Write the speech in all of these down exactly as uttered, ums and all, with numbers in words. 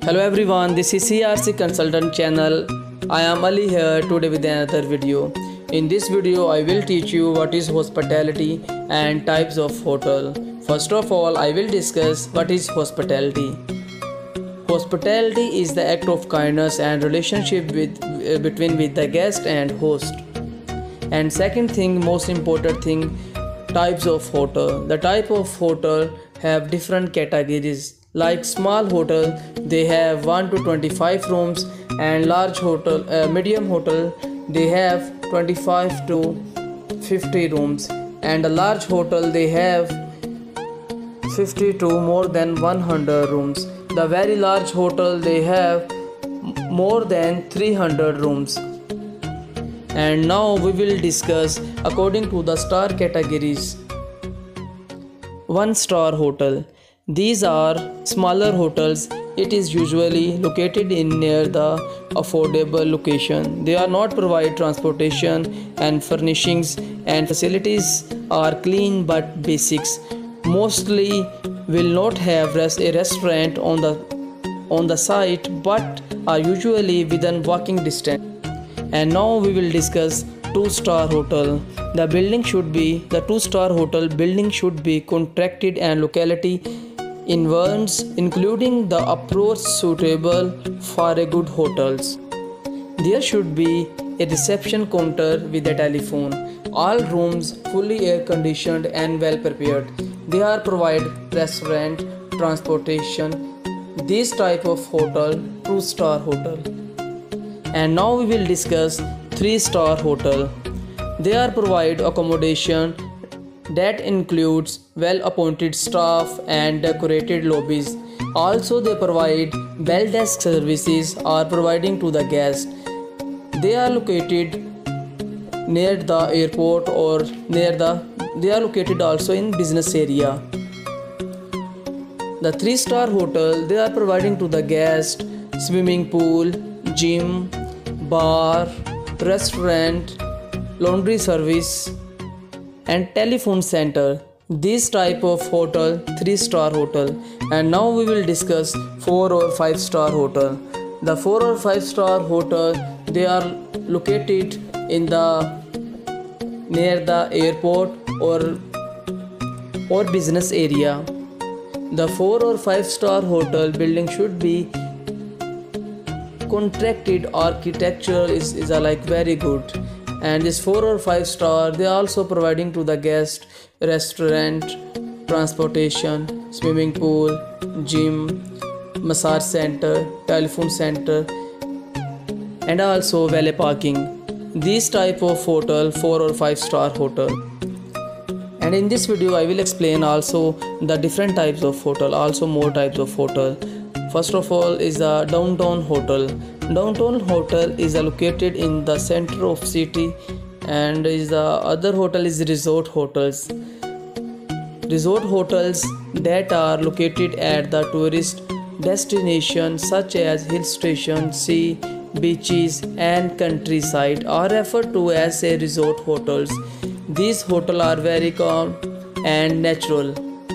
Hello everyone, this is C R C Consultant channel. I am Ali here today with another video. In this video I will teach you what is hospitality and types of hotel. First of all, I will discuss what is hospitality. Hospitality is the act of kindness and relationship with uh, between with the guest and host. And second thing, most important thing, types of hotel. The type of hotel have different categories. Like small hotel, they have one to twenty-five rooms, and large hotel, uh, medium hotel, they have twenty-five to fifty rooms, and a large hotel they have fifty to more than one hundred rooms. The very large hotel they have more than three hundred rooms. And now we will discuss according to the star categories. One star hotel. These are smaller hotels. It is usually located in near the affordable location. They are not provide transportation and furnishings, and facilities are clean but basics. Mostly will not have res- a restaurant on the on the site, but are usually within walking distance. And now we will discuss two star hotel. The building should be the two star hotel building should be contracted and locality environs, including the approach suitable for a good hotels. There should be a reception counter with a telephone. All rooms fully air conditioned and well prepared. They are provide restaurant, transportation. This type of hotel, two star hotel. And now we will discuss three star hotel. They are provide accommodation that includes well appointed staff and decorated lobbies. Also they provide bell desk services are providing to the guest. They are located near the airport or near the they are located also in business area. The three star hotel, they are providing to the guest swimming pool, gym, bar, restaurant, laundry service and telephone center. This type of hotel, three star hotel. And now we will discuss four or five star hotel. The four or five star hotel, they are located in the near the airport or or business area. The four or five star hotel building should be contracted. Architecture is, is a like very good. And this four or five star, they are also providing to the guest restaurant, transportation, swimming pool, gym, massage center, telephone center, and also valet parking. These type of hotel, four or five star hotel. And in this video I will explain also the different types of hotel, also more types of hotel. First of all is the downtown hotel. Downtown hotel is located in the center of city, and is the other hotel is resort hotels. Resort hotels that are located at the tourist destinations such as hill station, sea, beaches and countryside are referred to as a resort hotels. These hotels are very calm and natural.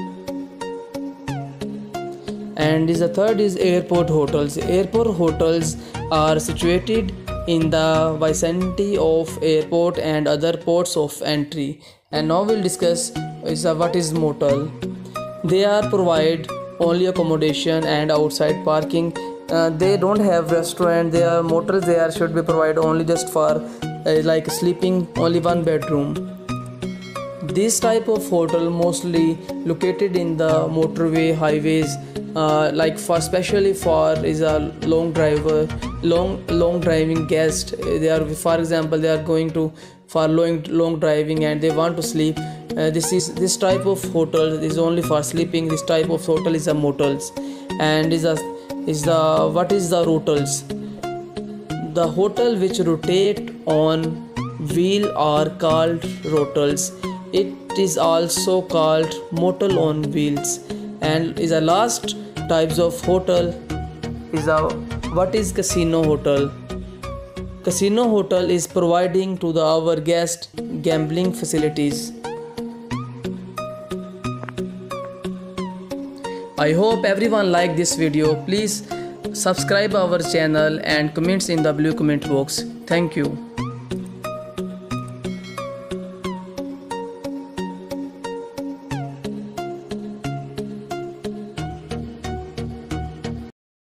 And is the third is airport hotels. Airport hotels are situated in the vicinity of airport and other ports of entry. And now we'll discuss is uh, what is motel. They are provide only accommodation and outside parking. Uh, they don't have restaurant. They are motels. They are should be provided only just for uh, like sleeping, only one bedroom. This type of hotel mostly located in the motorway, highways, uh, like for especially for is a long driver, long long driving guest. They are, for example, they are going to for long long driving and they want to sleep. Uh, this is this type of hotel is only for sleeping. This type of hotel is a motels. And is a is the what is the rotels? The hotel which rotate on wheel are called rotels. It is also called motel on wheels. And is a last types of hotel is a what is casino hotel. Casino hotel is providing to the our guest gambling facilities. I hope everyone liked this video. Please subscribe our channel and comments in the blue comment box. Thank you.